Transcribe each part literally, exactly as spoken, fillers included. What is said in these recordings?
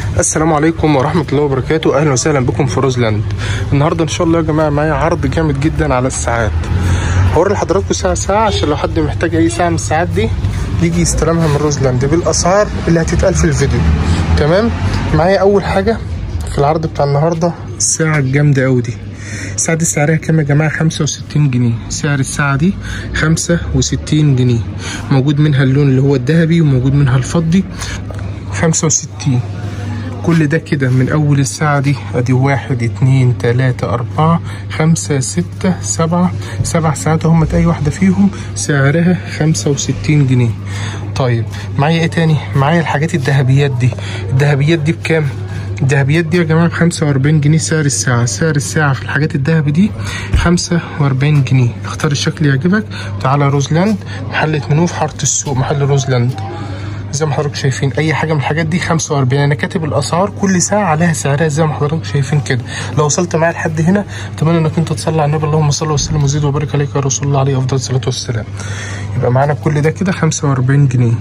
السلام عليكم ورحمة الله وبركاته. أهلا وسهلا بكم في روزلاند. النهاردة إن شاء الله يا جماعة معايا عرض جامد جدا على الساعات. هوري لحضراتكم ساعة ساعة عشان لو حد محتاج أي ساعة من الساعات دي يجي يستلمها من روزلاند بالأسعار اللي هتتقال في الفيديو. تمام. معايا أول حاجة في العرض بتاع النهاردة الساعة الجامدة أوي دي. الساعة دي سعرها كام يا جماعة؟ خمسة وستين جنيه. سعر الساعة دي خمسة وستين جنيه. موجود منها اللون اللي هو الذهبي وموجود منها الفضي. خمسة وستين. كل ده كده من اول الساعة دي ادي واحد اتنين تلاتة اربعة خمسة ستة سبعة سبع ساعات هم اي واحدة فيهم سعرها خمسة وستين جنيه. طيب معايا ايه تاني؟ معايا الحاجات الذهبيات دي. الذهبيات دي بكام؟ الذهبيات دي يا جماعة بخمسة واربعين جنيه سعر الساعة. سعر الساعة في الحاجات الذهبي دي خمسة واربعين جنيه. اختار الشكل يعجبك. تعالى روزلاند، محل منوف في حارة السوق، محل روزلاند. زي ما حضراتكم شايفين اي حاجه من الحاجات دي خمسة واربعين. انا كاتب الاسعار كل ساعه عليها سعرها زي ما حضراتكم شايفين كده. لو وصلت معايا لحد هنا اتمنى انك انت تصلي على النبي، اللهم صل وسلم وزيد وبارك عليك يا رسول الله عليه افضل الصلاه والسلام. يبقى معانا كل ده كده خمسة واربعين جنيه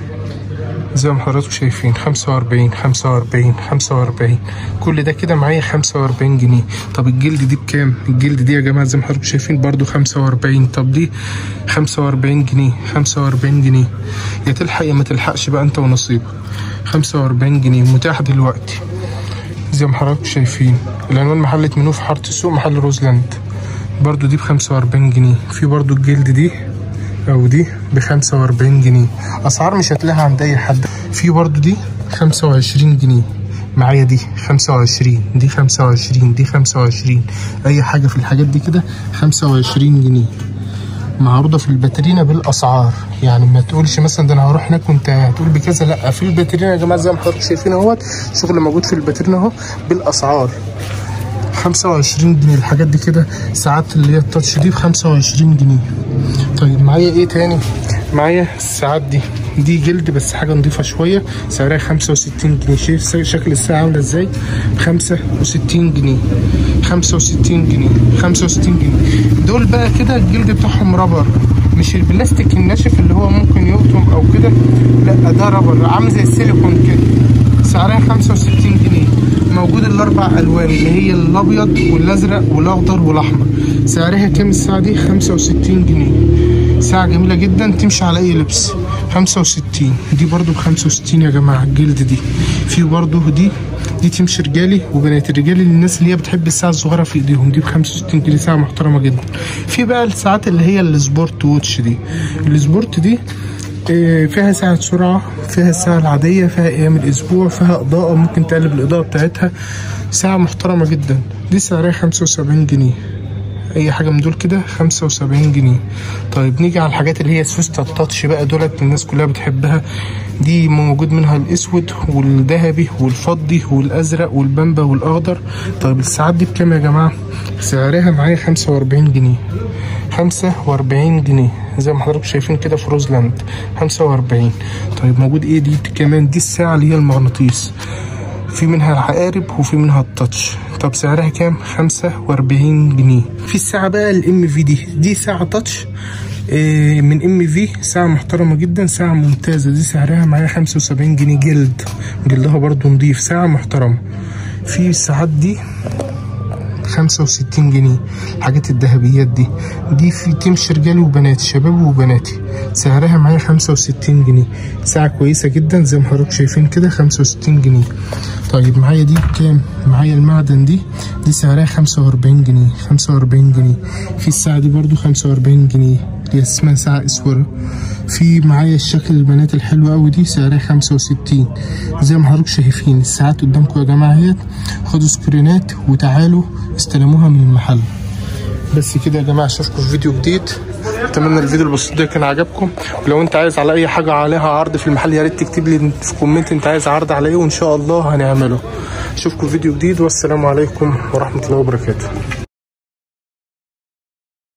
زي ما حضراتكم شايفين. خمسة واربعين خمسة واربعين خمسة واربعين. كل ده كده معايا خمسة واربعين جنيه. طب الجلد دي بكام؟ الجلد دي يا جماعه زي ما حضراتكم شايفين برده خمسة واربعين. طب دي خمسة واربعين جنيه. خمسة واربعين جنيه. يا تلحق يا ما تلحقش بقى انت ونصيبك. خمسة واربعين جنيه متاح دلوقتي زي ما حضراتكم شايفين. العنوان محل منوف في حاره السوق، محل روزلاند. برده دي ب خمسة واربعين جنيه. في برده الجلد دي او دي ب خمسة واربعين جنيه. اسعار مش هتلاقيها عند اي حد. في برضو دي خمسة وعشرين جنيه. معايا دي خمسة وعشرين، دي خمسة وعشرين، دي خمسة وعشرين. اي حاجه في الحاجات دي كده خمسة وعشرين جنيه معروضه في الباترينا بالاسعار. يعني ما تقولش مثلا ده انا هروح هناك وانت هتقول بكذا، لا، في الباترينا يا جماعه زي ما حضرتك شايفين اهوت شغل موجود في الباترينا اهو بالاسعار. خمسة وعشرين جنيه الحاجات دي كده. ساعات اللي هي التاتش دي ب خمسة وعشرين جنيه. طيب معايا ايه تاني؟ معايا الساعات دي دي جلد بس حاجه نضيفه شويه سعرها خمسة وستين جنيه. شايف شكل الساعه عامله ازاي؟ خمسة وستين جنيه. خمسة وستين جنيه. خمسة وستين جنيه. دول بقى كده الجلد بتاعهم رابر، مش البلاستيك الناشف اللي هو ممكن يقطم او كده، لا ده رابر عامل زي السيليكون كده. سعرها خمسة وستين جنيه. موجود الاربع الوان اللي هي الابيض والازرق والاخضر والاحمر. سعرها كام الساعه دي؟ خمسة وستين جنيه. ساعه جميله جدا تمشي على اي لبس. خمسة وستين. دي برضو ب خمسة وستين يا جماعه الجلد دي. في برضو دي دي تمشي رجالي وبنات. الرجالي للناس اللي هي بتحب الساعه الصغيره في ايديهم، دي ب خمسة وستين جنيه. ساعه محترمه جدا. في بقى الساعات اللي هي السبورت ووتش دي. السبورت دي فيها ساعة سرعة، فيها الساعة العادية، فيها أيام الأسبوع، فيها إضاءة ممكن تقلب الإضاءة بتاعتها. ساعة محترمة جدا. دي سعرها خمسة وسبعين جنيه. أي حاجة من دول كده خمسة وسبعين جنيه. طيب نيجي على الحاجات اللي هي سوستة التاتش بقى، دولت الناس كلها بتحبها. دي موجود منها الأسود والذهبي والفضي والأزرق والبامبا والأخضر. طيب الساعات دي بكام يا جماعة؟ سعرها معايا خمسة واربعين جنيه. خمسة واربعين جنيه زي ما حضراتكم شايفين كده في روزلاند. خمسة واربعين. طيب موجود ايه دي كمان؟ دي الساعة اللي هي المغناطيس. في منها العقارب وفي منها التاتش. طب سعرها كام؟ خمسة واربعين جنيه. في الساعة بقى الام في دي. دي ساعة تاتش من ام في، ساعة محترمة جدا، ساعة ممتازة. دي سعرها معايا خمسة وسبعين جنيه. جلد جلدها برضو نضيف، ساعة محترمة. في الساعات دي خمسة وستين جنيه. الحاجات الذهبيات دي دي في تمشي رجالي وبنات، شباب وبناتي. سعرها معايا خمسة وستين جنيه. ساعة كويسة جدا زي ما حضراتكم شايفين كده خمسة وستين جنيه. طيب معايا دي كام؟ معايا المعدن دي. دي سعرها خمسة واربعين جنيه. خمسة واربعين جنيه. في الساعة دي برضو خمسة واربعين جنيه. دي اسمها ساعة اسورة. في معايا الشكل البنات الحلوة اوي دي سعرها خمسة وستين. زي ما حضراتكم شايفين الساعات قدامكم يا جماعة اهيت. خدوا سكرينات وتعالوا استلموها من المحل. بس كده يا جماعة، اشوفكم في فيديو جديد. اتمنى الفيديو البسيط ده كان عجبكم. ولو انت عايز على اي حاجة عليها عرض في المحل يا ريت تكتب لي في كومنت انت عايز عرض على ايه وان شاء الله هنعمله. اشوفكم في فيديو جديد والسلام عليكم ورحمة الله وبركاته.